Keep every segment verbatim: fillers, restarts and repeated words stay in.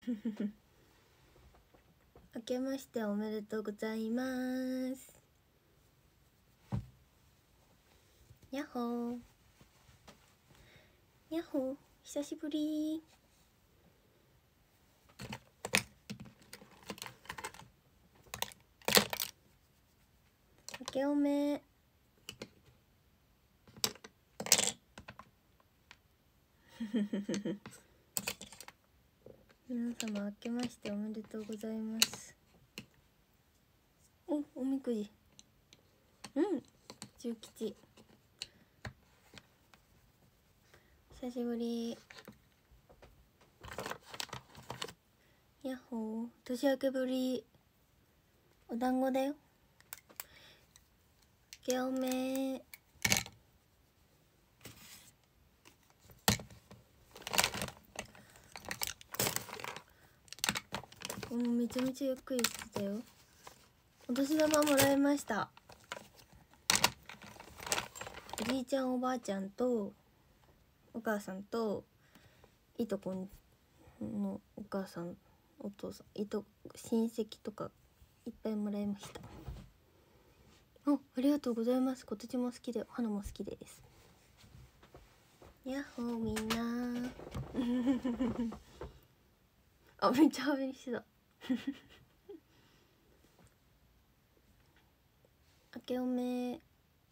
明けましておめでとうございます。やっほーやっほー、久しぶり。明けおめ。皆様明けましておめでとうございます。お、おみくじ。うん、中吉。久しぶり。やっほー、年明けぶり。お団子だよ。明けおめ。もうめちゃめちゃゆっくりしてたよ。お年玉もらいました。おじいちゃんおばあちゃんとお母さんといとこのお母さんお父さんいと親戚とかいっぱいもらいました。あ、ありがとうございます。今年も好きで花も好きです。やっほーみんなあ、めっちゃはべりしてた明けおめ。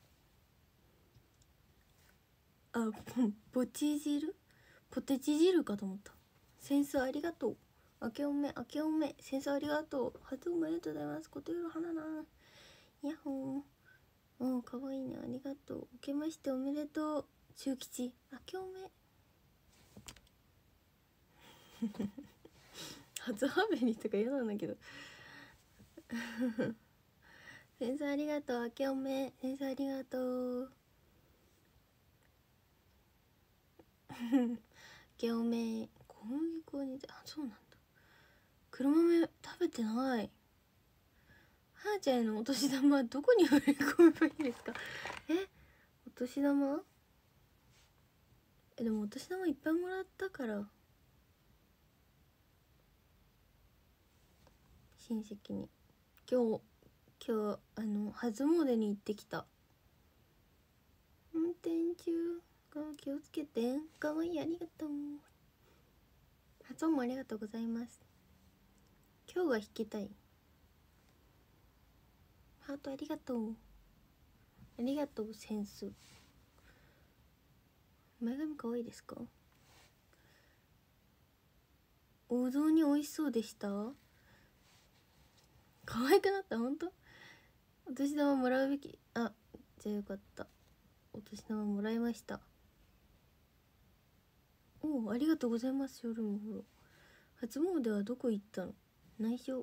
あ、ポチ汁ポテチ汁かと思った。センスありがとう。明けおめ明けおめ、センスありがとう。初おめでとうございます。ことよろ花な。やっほー。おー、かわいいね、ありがとう。明けましておめでとう。中吉、明けおめ初はべりとか嫌なんだけどセンスありがとう。明けおめ、センスありがとう明けおめ。小麦粉に、あ、そうなんだ。黒豆食べてない。はーちゃんへのお年玉どこに振り込めばいいですか？え、お年玉、え、でもお年玉いっぱいもらったから、親戚に。今日今日あの初詣に行ってきた。運転中気をつけて。かわいい、ありがとう。発音もありがとうございます。今日が弾きたい。ハートありがとう。ありがとう。センス。前髪かわいいですか？お雑煮美味しそうでした。可愛くなった。ほんとお年玉もらうべき。あ、じゃあよかった。お年玉もらいました。おお、ありがとうございます。夜も風呂。初詣はどこ行ったの？内緒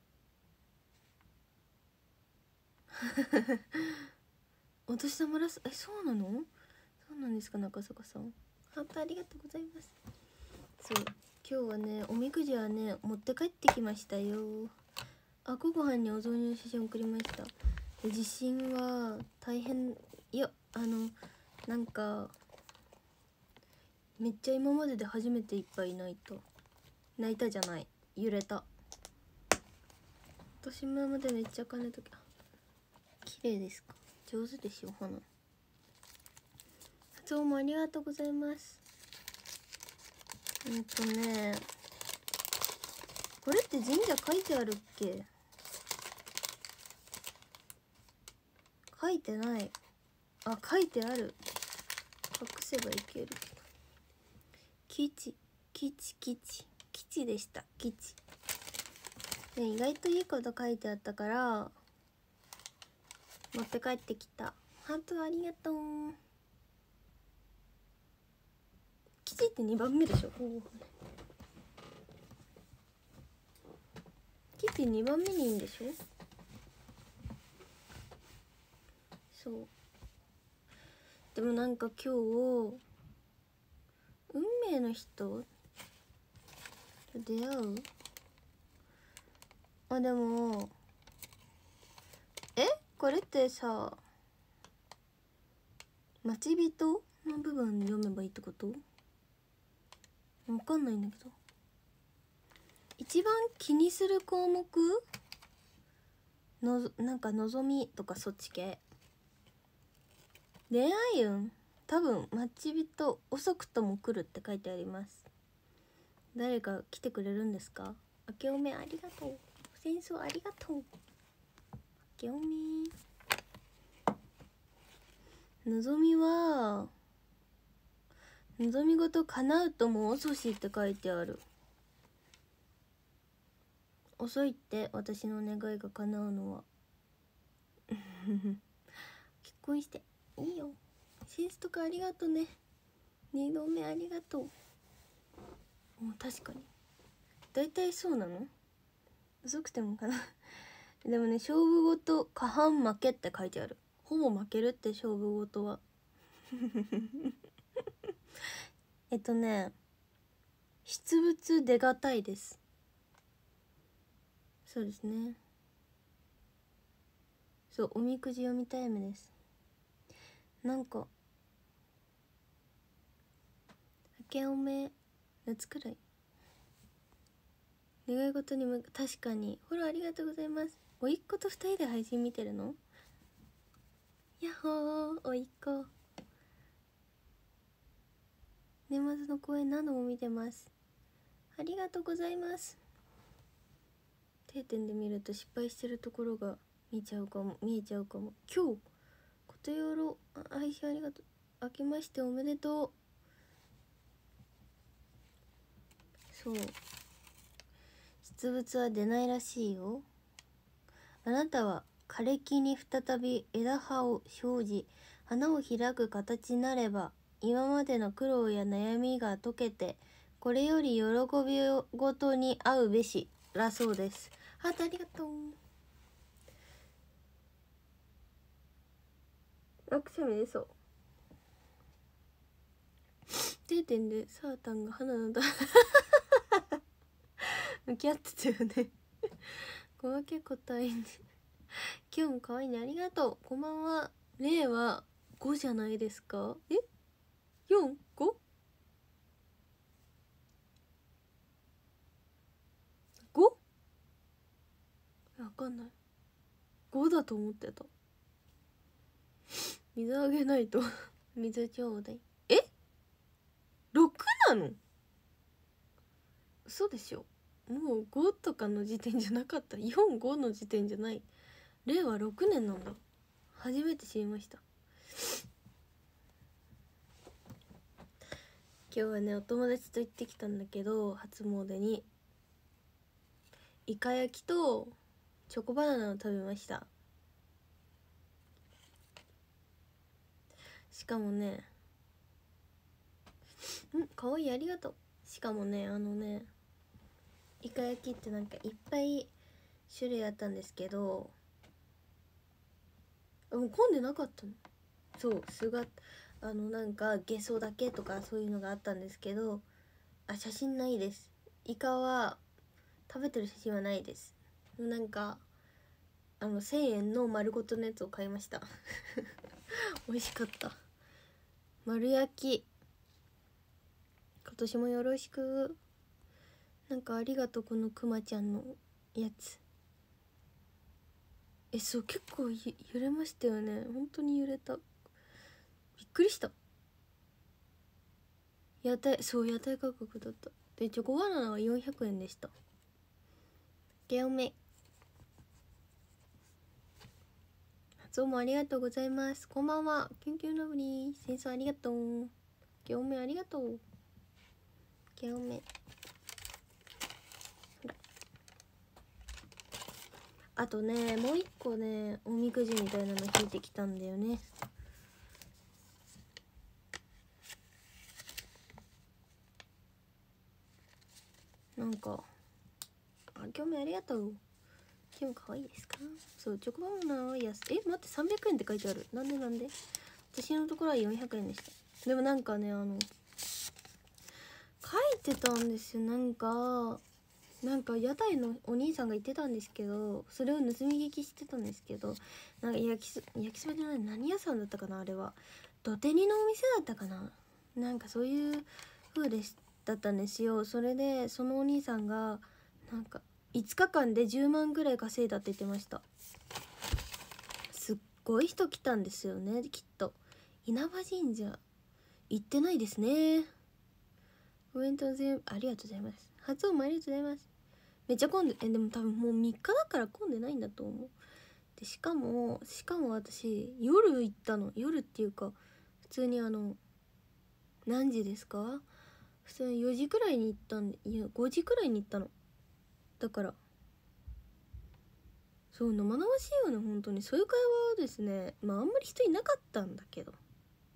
お年玉らす。え、そうなの？そうなんですか、中坂さん。ハートありがとうございます。そう、今日はね、おみくじはね持って帰ってきましたよ。あこごはんにお雑煮の写真送りました。地震は大変。いや、あのなんかめっちゃ今までで初めていっぱい泣いた。泣いたじゃない、揺れた。私今までめっちゃ金とき。綺麗ですか？上手ですよ、花。発音もありがとうございます。うんとね、これって神社書いてあるっけ？書いてない。あ、書いてある。隠せばいけるけど。基地基地基地基地でした。基地で意外といいこと書いてあったから持って帰ってきた。ハートありがとう。基地ってにばんめでしょ。基地にばんめにいいんでしょ。そう。でもなんか今日運命の人と出会う。あ、でもえこれってさ、待ち人の部分読めばいいってこと？わかんないんだけど。 一番気にする項目の、なんか望みとかそっち系。恋愛運、多分待ち人遅くとも来るって書いてあります。誰か来てくれるんですか？明けおめありがとう。戦争ありがとう。明けおめ。望みは望み事叶うとも遅しって書いてある。遅いって私の願いが叶うのは。結婚していいよ。センスとかありがとね。二度目ありがとう。お、確かにだいたいそうなの。遅くてもかな。でもね、勝負ごと過半負けって書いてある。ほぼ負けるって勝負ごとは。えっとね、出物出がたいです。そうですね。そう、おみくじ読みタイムです。なんか明けおめ夏くらい願い事に向か、確かにフォローありがとうございます。おいっ子とふたりで配信見てるの？やっほー、おいっ子。年末の公演何度も見てます。ありがとうございます。定点で見ると失敗してるところが見ちゃうかも、見えちゃうかも。今日ことよろ配信ありがとう。明けましておめでとう。そう、出物は出ないらしいよ。あなたは枯れ木に再び枝葉を生じ花を開く形になれば、今までの苦労や悩みが解けて、これより喜びごとに会うべしだそうです。ハートありがとう。あ、くしゃみ出そう。定点でサータンが花のだ向き合ってたよね。ごまけ答えね。今日も可愛いね、ありがとう。こんばんは。例はごじゃないですか？え ?よん、ご？ ご？ わかんない。ごだと思ってた。水あげないと。水ちょうだい。え ?ろく なの？嘘でしょ。もうごとかの時点じゃなかった。よん、ごの時点じゃない。令和ろくねんなんだ。初めて知りました。今日はね、お友達と行ってきたんだけど、初詣にイカ焼きとチョコバナナを食べました。しかもね、ん、かわいい、ありがとう。しかもね、あのね、イカ焼きってなんかいっぱい種類あったんですけど、もう混んでなかったの。そう、すがあのなんかゲソだけとかそういうのがあったんですけど、あ、写真ないです。イカは食べてる写真はないです。なんかあのせんえんの丸ごとのやつを買いました。美味しかった。丸焼き、今年もよろしく。なんかありがとう、このくまちゃんのやつ。え、そう、結構揺れましたよね。本当に揺れた。びっくりした。屋台、そう、屋台価格だった。で、チョコバナナはよんひゃくえんでした。ゲオメ。どうもありがとうございます。こんばんは。キュンキュンラブリー。戦争ありがとう。ゲオメありがとう。ゲオメ。あとね、もう一個ね、おみくじみたいなの引いてきたんだよね。なんか、あ、興味ありがとう。今日可愛いですか？そう、チョコバナナは安い。え、待って、さんびゃくえんって書いてある。なんでなんで？私のところはよんひゃくえんでした。でもなんかね、あの、書いてたんですよ。なんか、なんか屋台のお兄さんが言ってたんですけど、それを盗み聞きしてたんですけど、なんか焼きそ焼きそばじゃない、何屋さんだったかな、あれは土手煮のお店だったかな、なんかそういう風でしだったんですよ。それでそのお兄さんがなんかいつかかんでじゅうまんぐらい稼いだって言ってました。すっごい人来たんですよね、きっと。稲葉神社行ってないですね。お弁当全部ありがとうございます。初音もありがとうございます。めっちゃ混んで、えでも多分もうみっかだから混んでないんだと思う。でしかもしかも私夜行ったの。夜っていうか普通にあの何時ですか、普通によじくらいに行ったんで、いやごじくらいに行ったの。だからそう生々しいよね、本当に。そういう会話はですね、まああんまり人いなかったんだけど、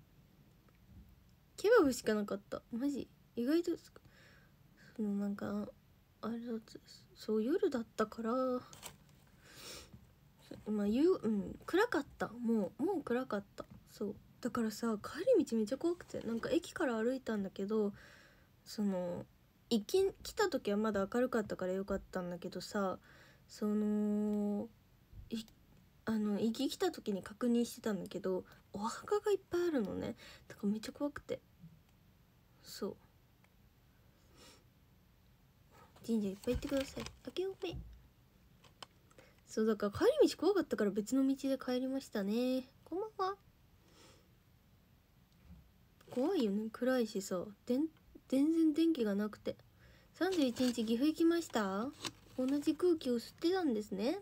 ケバブしかなかった。マジ意外とそのなんかあれだった、そう夜だったから、まあ夕うん暗かった。もうもう暗かった。そうだからさ、帰り道めっちゃ怖くて、なんか駅から歩いたんだけど、その行き来た時はまだ明るかったからよかったんだけどさ、そのいあの行き来た時に確認してたんだけど、お墓がいっぱいあるのね。だからめっちゃ怖くて、そう神社いっぱい行ってください。明けおめ。そうだから帰り道怖かったから別の道で帰りましたね。こんばんは。怖いよね、暗いしさ、でん全然電気がなくて。さんじゅういちにち岐阜行きました。同じ空気を吸ってたんですね。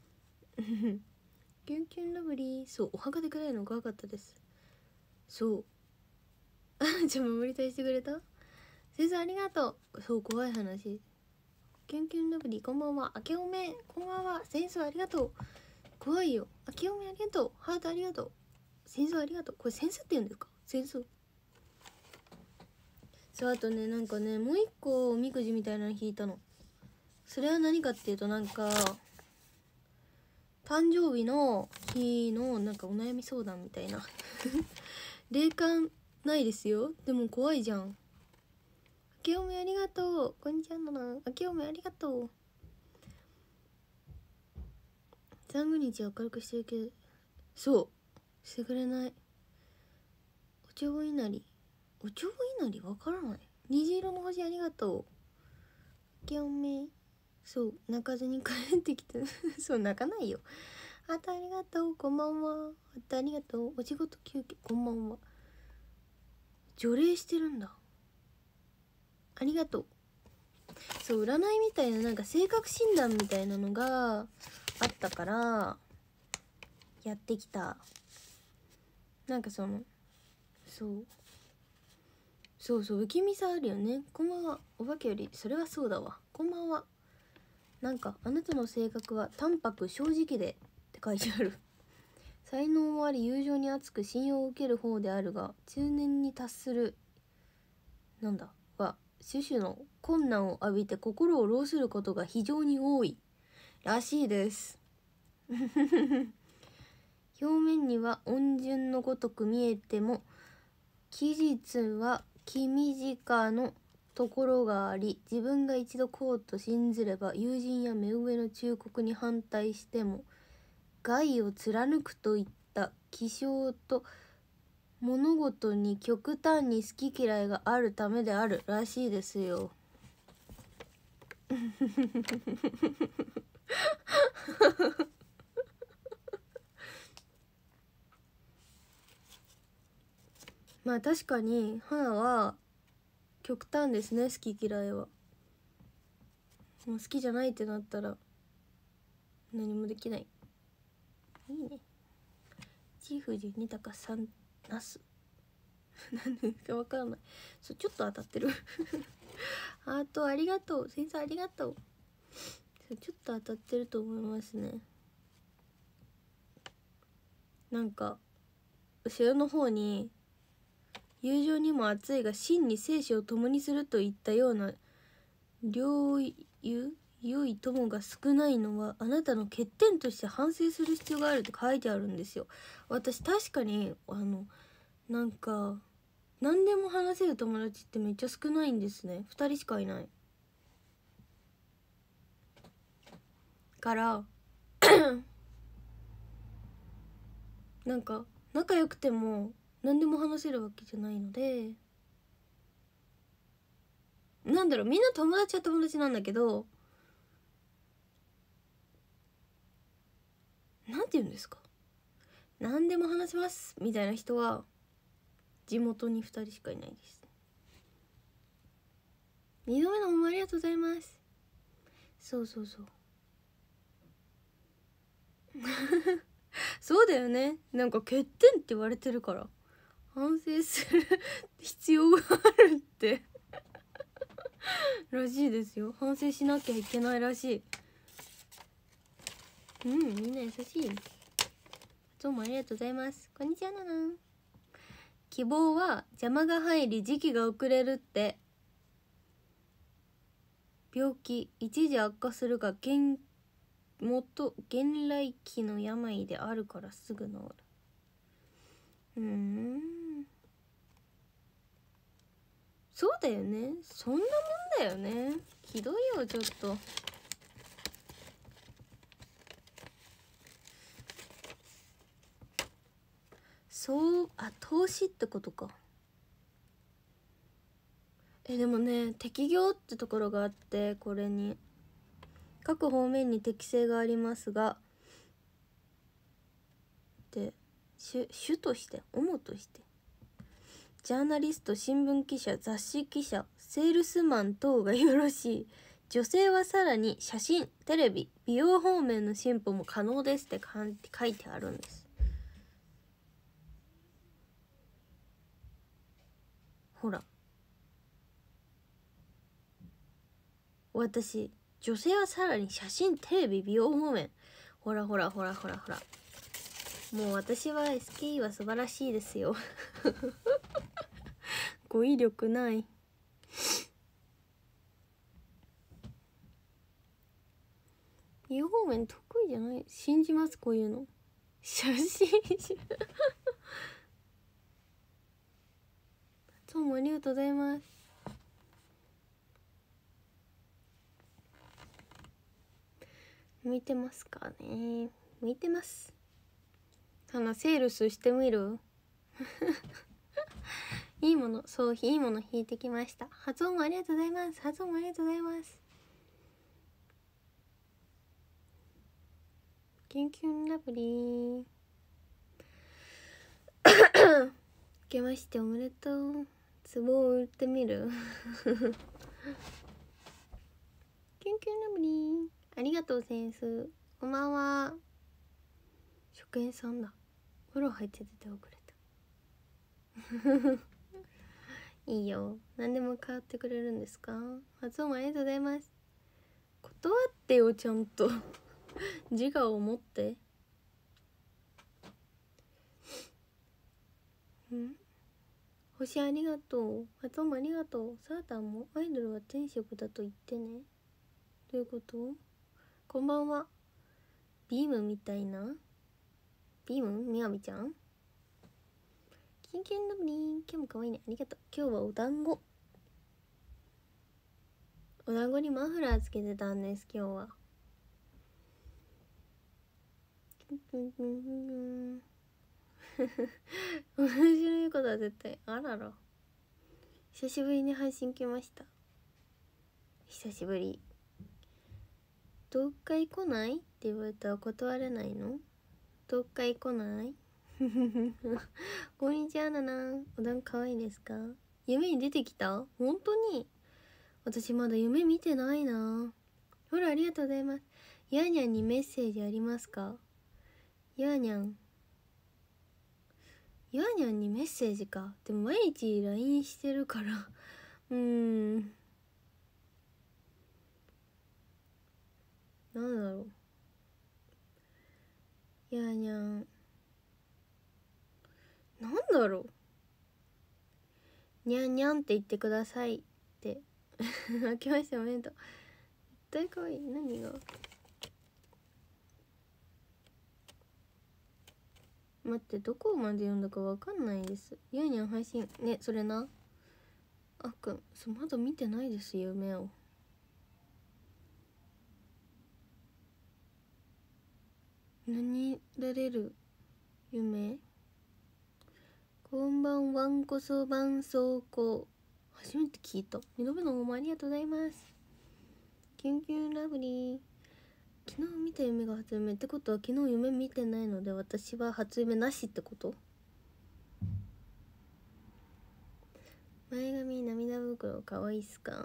キュンキュンラブリー。そうお墓で暗いの怖かったです。そうじゃあ守りたいしてくれた先生ありがとう。そう怖い話。キュンキュンラブリーこんばんは。明けおめこんばんは。先生ありがとう。怖いよ。明けおめありがとう。ハートありがとう。先生ありがとう。これ先生って言うんですか、先生。そう、あとね、なんかね、もう一個おみくじみたいなの引いたの。それは何かっていうと、なんか誕生日の日のなんかお悩み相談みたいな霊感ないですよ。でも怖いじゃん。あけおめありがとう。こんにちはなな。あけおめありがとう。三が日明るくしてるけど、そうしてくれない。おちょぼ稲荷、おちょぼ稲荷わからない。虹色の星ありがとう。あけおめ。そう泣かずに帰ってきてそう泣かないよ。あとありがとう。こんばんは。あとありがとう。お仕事休憩こんばんは。除霊してるんだ。ありがとう。そう占いみたいな、なんか性格診断みたいなのがあったからやってきた。なんかそのそうそうそう不気味さあるよね。こんばんは。お化けよりそれはそうだわ。こんばんは。なんかあなたの性格は淡白正直でって書いてある。才能もあり友情に厚く信用を受ける方であるが、中年に達するなんだは種々の困難を浴びて心を労することが非常に多いらしいです表面には温順のごとく見えても期日は気短のところがあり、自分が一度こうと信ずれば友人や目上の忠告に反対しても害を貫くといった気性と物事に極端に好き嫌いがあるためであるらしいですよまあ確かに花は極端ですね。好き嫌いはもう好きじゃないってなったら何もできない。いいね。チーフジ二鷹三ナス何ですかわからない。そうちょっと当たってるハートありがとう。先生ありがとう。そうちょっと当たってると思いますね。なんか後ろの方に友情にも熱いが真に生死を共にするといったような良友良い友が少ないのはあなたの欠点として反省する必要があるって書いてあるんですよ。私確かにあのなんか何でも話せる友達ってめっちゃ少ないんですね。ふたりしかいないからなんか仲良くても何でも話せるわけじゃないので、なんだろう、みんな友達は友達なんだけど、 なんて言うんですか、何でも話せますみたいな人は地元にふたりしかいないです。にどめのおもありがとうございます。そうそうそうそうだよね。なんか欠点って言われてるから反省する必要があるってらしいですよ。反省しなきゃいけないらしい。うん、みんな優しい。どうもありがとうございます。こんにちはなな。希望は邪魔が入り時期が遅れるって。病気一時悪化するが現元現来期の病であるからすぐ治る。うーん、そうだよね。そんなもんだよね。ひどいよちょっと。そう、あ、投資ってことか。えでもね、適業ってところがあって、これに各方面に適性がありますがで主主として主としてジャーナリスト、新聞記者、雑誌記者、セールスマン等がよろしい。女性はさらに写真、テレビ、美容方面の進歩も可能ですって書いてあるんです。ほら、私女性はさらに写真、テレビ、美容方面、ほらほらほらほらほら、もう私は エスケーイー は素晴らしいですよ語彙力ない。美容方面得意じゃない。信じます、こういうの。写真どうもありがとうございます。向いてますかね。向いてます。そんなセールスしてみるいいもの、そう、いいもの引いてきました。発音もありがとうございます。発音もありがとうございます。キュンキュンラブリー明けましておめでとう。ツボを売ってみるキュンキュンラブリー、ありがとうセンス。こんばんは。職員さんだ。風呂入っててて遅れたいいよ、何でも変わってくれるんですか。発音もありがとうございます。断ってよちゃんと自我を持って。ん、星ありがとう。発音もありがとう。サータンもアイドルは天職だと言ってね。どういうこと。こんばんは。ビームみたいな。ビームみやみちゃん。キンキンラブリー、今日も可愛いね、ありがとう。今日はお団子お団子にマフラーつけてたんです、今日は。面白いことは絶対。あらら、久しぶりに配信来ました。久しぶり。どっか行来ないって言われたら断れないの。どっか行来ないこんにちはなな。お団子可愛いですか。夢に出てきた。本当に私まだ夢見てないな。ほら、ありがとうございます。ヤーニャンにメッセージありますか。ヤーニャンヤーニャンにメッセージか。でも毎日 ライン してるからうーん、なんだろう。ヤーニャンなんだろう。にゃんにゃんって言ってくださいって明けましておめでとう。絶対かわいい。何が。待って、どこまで読んだかわかんないです。ヤーニャン配信ね、それな。あっくん、そう、まだ見てないです、夢を。何られる夢。こんばんわんこそばんそうこ。初めて聞いた。二度目の方もありがとうございます。キュンキュンラブリー。昨日見た夢が初夢ってことは昨日夢見てないので私は初夢なしってこと？前髪涙袋かわいいっすか？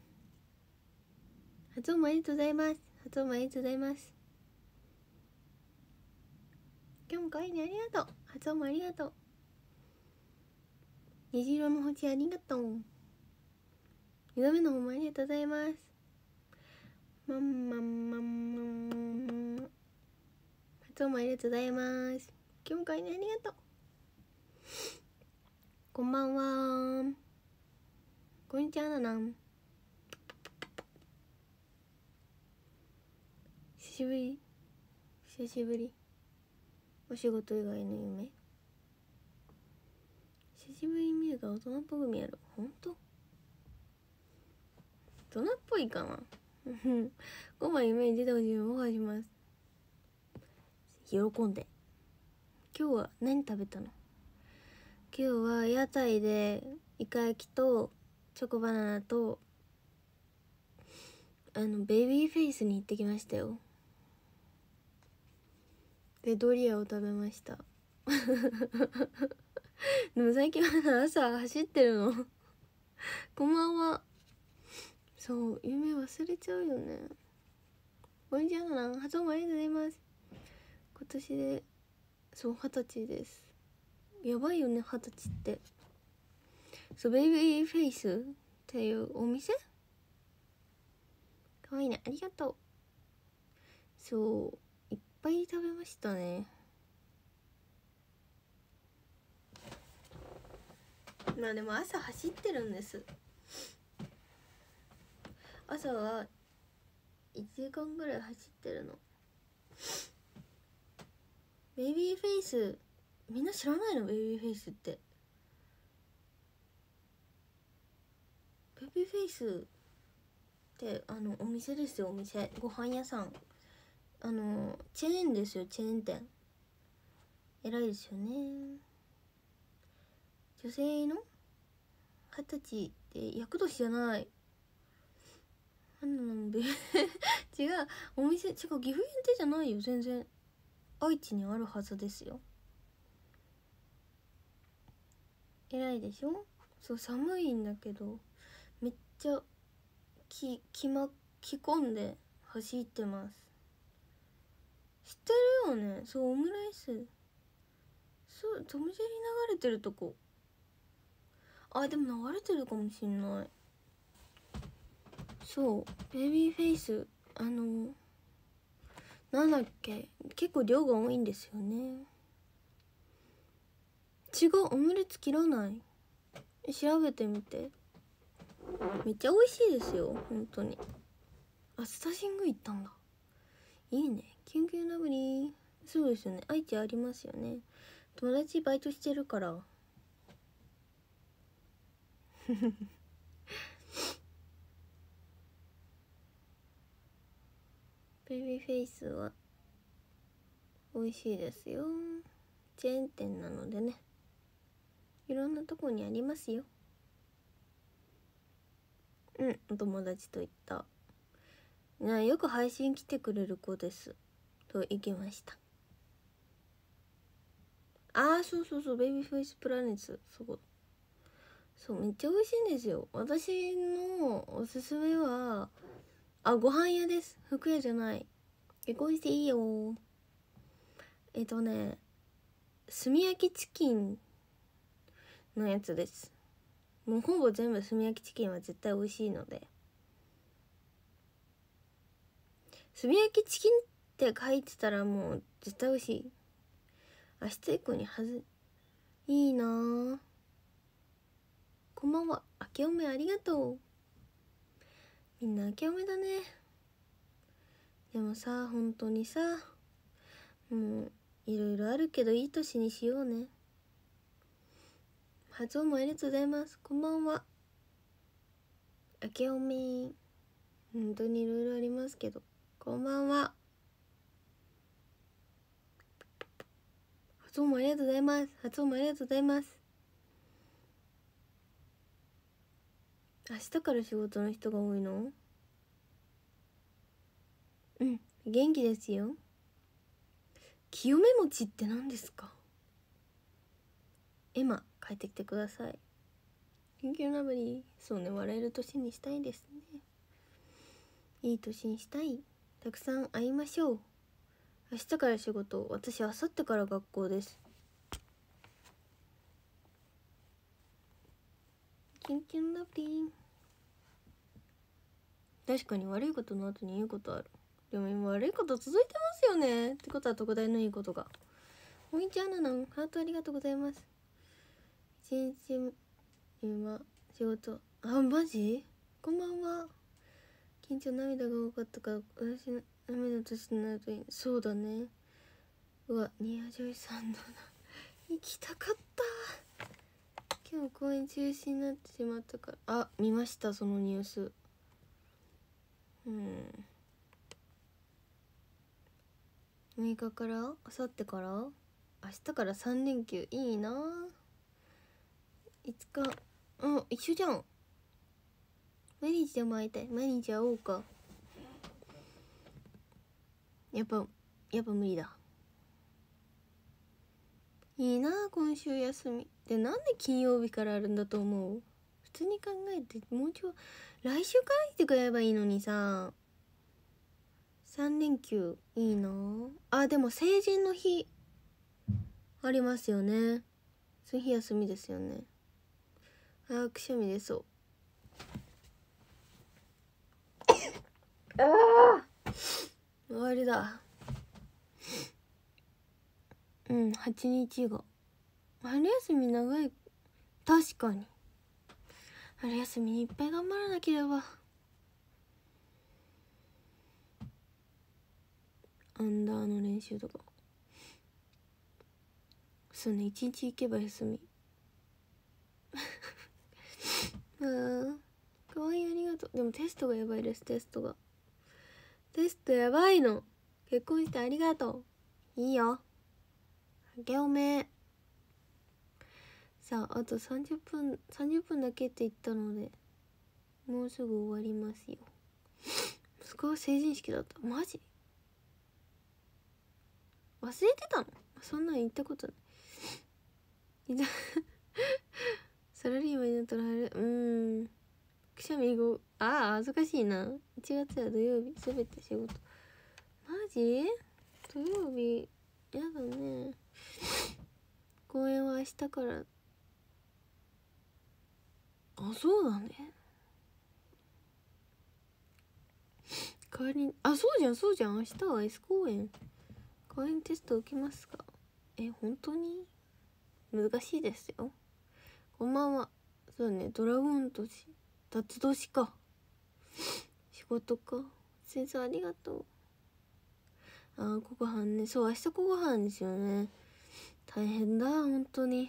発音もありがとうございます。発音もありがとうございます。今日もかわいいね、ありがとう。発音もありがとう。虹色の星ありがとう。二度目の方もありがとうございます。まんまんまんまんまん。発音もありがとうございます。今日もかわいいね、ありがとう。こんばんは。こんにちはなな。久しぶり久しぶりお仕事以外の夢久しぶりに見るから大人っぽく見える。ほんと大人っぽいかなごまん夢に出てほしい。お願いします。喜んで。今日は何食べたの？今日は屋台でイカ焼きとチョコバナナとあのベイビーフェイスに行ってきましたよ。でドリアを食べましたでも最近は朝走ってるのこんばんは。そう夢忘れちゃうよね。こんにちはな。発音もありがとうございます。今年でそう二十歳です。やばいよね二十歳って。そうベイビーフェイスっていうお店かわいいね、ありがとう。そういっぱい食べましたね。まあでも朝走ってるんです。朝はいちじかんぐらい走ってるの。ベイビーフェイスみんな知らないの？ベイビーフェイスってベイビーフェイスってあのお店ですよ。お店、ご飯屋さん、あのチェーンですよ。チェーン店。偉いですよね。女性の二十歳って厄年じゃない。なんなんで違うお店違う、岐阜限定じゃないよ。全然愛知にあるはずですよ。偉いでしょ。そう寒いんだけどめっちゃききま着込んで走ってます。知ってるよね。そうオムライス、そうトムジェリ流れてるとこ。あでも流れてるかもしんない。そうベイビーフェイスあのなんだっけ、結構量が多いんですよね。違う、オムレツ切らない。調べてみて。めっちゃ美味しいですよ本当に。あスタシング行ったんだ。いいね。キュンキュンラブリー。そうですよね、愛知ありますよね。友達バイトしてるからベイビーフェイスは美味しいですよ。チェーン店なのでね、いろんなとこにありますよ。うんお友達と行った。なよく配信来てくれる子ですと行きました。あーそうそうそうベイビーフェイスプラネツ、そうそうめっちゃ美味しいんですよ。私のおすすめはあご飯屋です。服屋じゃない。結婚していいよ。えっとね炭焼きチキンのやつです。もうほぼ全部炭焼きチキンは絶対美味しいので。炭焼きチキンって書いてたらもう絶対美味しい。明日以降にはずいいなぁ。こんばんは。明けおめありがとう。みんな明けおめだね。でもさ本当にさもういろいろあるけどいい年にしようね。発音もありがとうございます。こんばんは。明けおめ。本当にいろいろありますけどこんばんは。発音もありがとうございます。発音もありがとうございます。明日から仕事の人が多いの？うん元気ですよ。清め餅って何ですか？エマ帰ってきてください。キュンキュンラブリー。そうね、笑える年にしたいですね。いい年にしたい。たくさん会いましょう。明日から仕事、私明後日から学校です。キュンキュンラブリー。確かに悪いことの後にいいことある。でも今悪いこと続いてますよね。ってことは特大のいいことが。おいちゃんなのハートありがとうございます。一日今仕事、あ、マジ？こんばんは。緊張、涙が多かったから私の涙の年になるといい。そうだね。うわ、ニアジョイさんの行きたかった。今日公演中止になってしまったから。あ、見ました、そのニュース。うん、むいかからあさってから明日からさん連休。いいな。いつか、うん、一緒じゃん。毎日でも会いたい。毎日会おうか。やっぱやっぱ無理だ。いいな、今週休みで。なんで金曜日からあるんだと思う？普通に考えてもうちょい来週から来てくれればいいのにさ。さん連休いいなあ。でも成人の日ありますよね。その日休みですよね。あ、くしゃみ出そう。ああ、終わりだ。うん、はちにちが春休み長い。確かに春休みにいっぱい頑張らなければ。アンダーの練習とか。そうね、一日行けば休み。あー、かわいい、ありがとう。でもテストがやばいです。テストがテストやばいの。結婚してありがとう。いいよ、あげおめ。さあ、あとさんじゅっぷんさんじゅっぷんだけって言ったのでもうすぐ終わりますよ。息子は成人式だった。マジ忘れてたの？そんなん言ったことない。サラリーマンになったら晴れ、うーん、くしゃみご、ああ恥ずかしいな。いちがつは土曜日すべて仕事。マジ？土曜日やだね。公演は明日から。あ、そうだね。代わりに、あ、そうじゃんそうじゃん、明日は S 公演。代わりにテスト受けますか？え、本当に難しいですよ。こんばんは。そうね、ドラゴン年、辰年か。仕事か。先生ありがとう。あー、こごはんね。そう、明日こごはんですよね。大変だ本当に。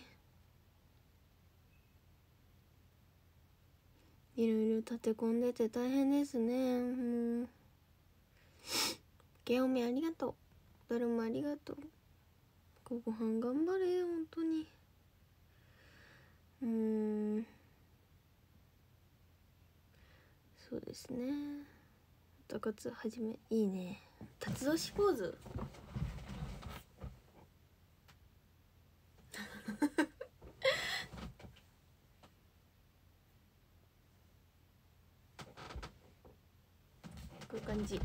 いろいろ立て込んでて大変ですね。もうゲオミありがとう。誰もありがとう。こごはん頑張れ本当に。うーん、そうですね。たかつはじめいいね。辰年ポーズこういう感じ。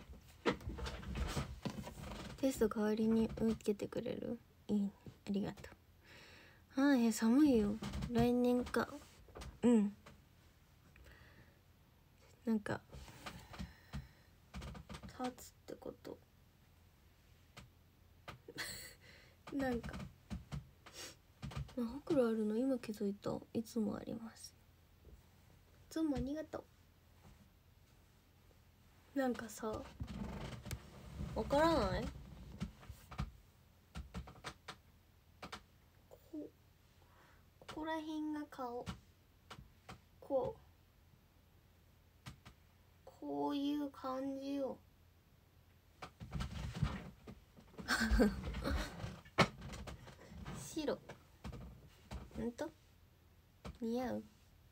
テスト代わりに受けてくれる？いいね、ありがとう。はい、寒いよ。来年か。うん、なんか立つってことなんかほくろあるの今気づいた。いつもあります。いつもありがとう。なんかさ、わからない？こここら辺が顔、こうこういう感じよ。白、ほんと似合う。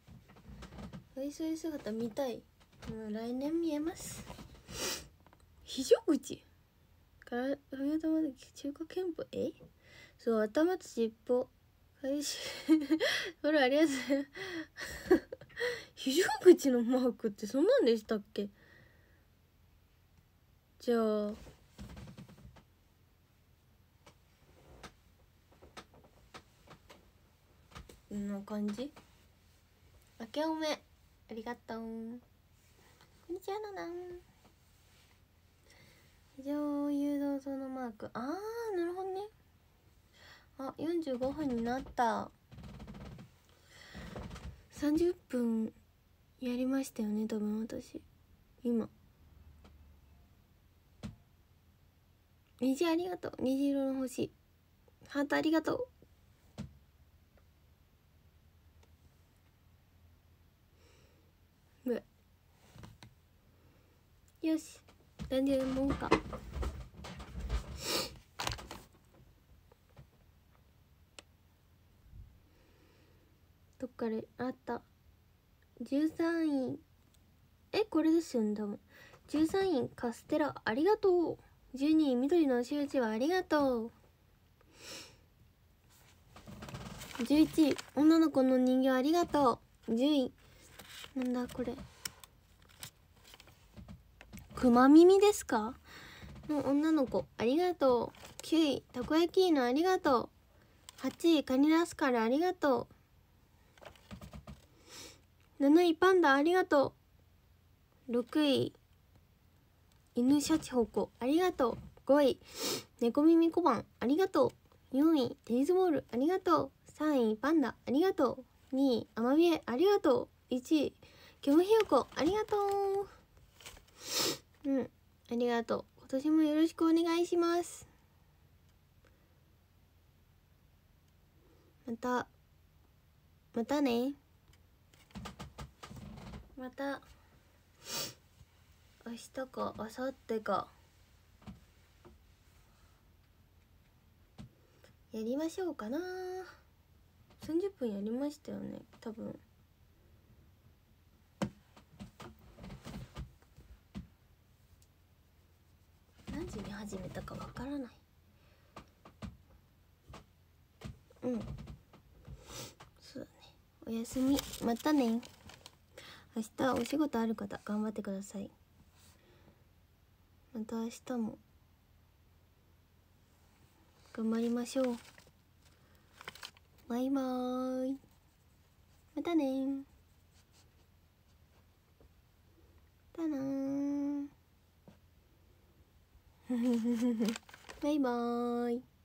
おいしい姿見たい。もう来年見えます。 非常口から髪頭で中華憲法えそう、頭と尻尾返しほらありがとうございます非常口のマークってそんなんでしたっけ。じゃあこんな感じ。明けおめありがとう。こんにちはなな非常誘導灯のマーク。あーなるほどね。あ、よんじゅうごふんになった。さんじゅっぷんやりましたよね多分私今。虹ありがとう。虹色の星ハートありがとう。よし何でもんかどっからあったじゅうさんいえこれですよね多分。じゅうさんいカステラありがとう。じゅうにい緑のしうちはありがとう。じゅういちい女の子の人形ありがとう。じゅういなんだこれくま耳ですかの女の子ありがとう。きゅういたこ焼きのありがとう。はちいカニラスカルありがとう。なないパンダありがとう。ろくい犬シャチホコありがとう。ごい猫耳小判ありがとう。よんいテニスボールありがとう。さんいパンダありがとう。にいアマビエありがとう。いちいキョモヒヨコありがとう。うんありがとう。今年もよろしくお願いします。またまたね。また明日か明後日かやりましょうかな。さんじゅっぷんやりましたよね多分。何時に始めたかわからない。うんそうだね。おやすみまたね。明日お仕事ある方頑張ってください。また明日も頑張りましょう。バイバーイまたねまたなーバイバーイ。